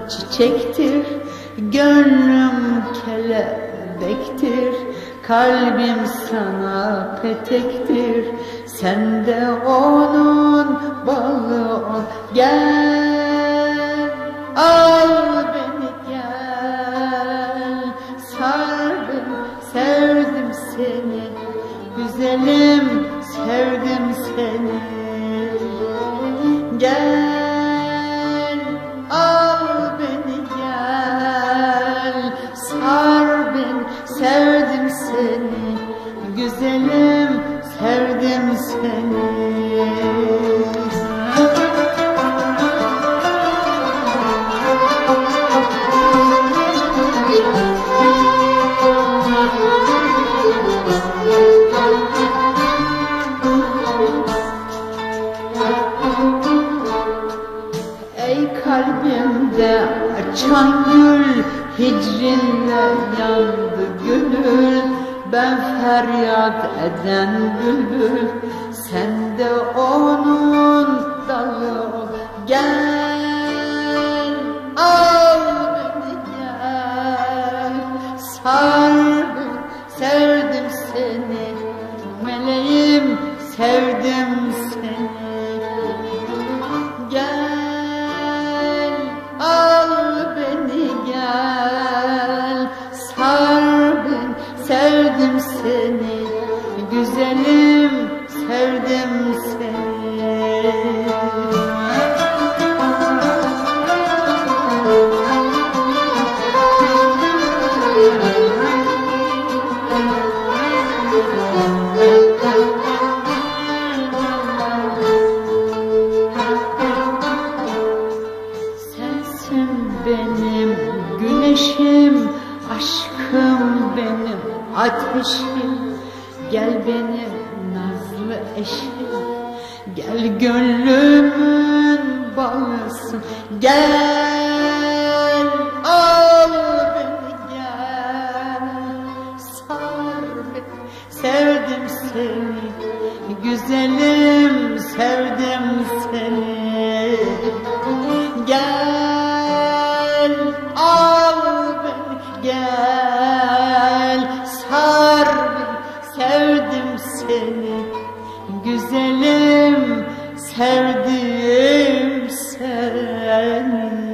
çiçektir, gönlüm kelebektir, kalbim sana petektir, sen de onun balı ol. Gel, al beni gel, sar beni, sevdim seni, güzelim sevdim seni. Gel, al beni gel, sar beni, sevdim seni, güzelim sevdim seni. Ey kalbimde açan gül, hicrinle yandı gönül. Ben feryat eden bülbül, sen de onun dalı ol. Gel, al beni gel, sar beni, sevdim seni, meleğim sevdim seni. Gel, al beni gel, sar beni, sevdim seni, güzelim sevdim seni. Sensin benim güneşim, aşkım benim ateşim. Gel benim nazlı eşim, gel gönlümün balısın. Gel, al beni gel, sar beni, sevdim seni, güzelim sevdim seni. Gel, al beni gel, sar beni, sevdim seni, güzelim sevdim seni.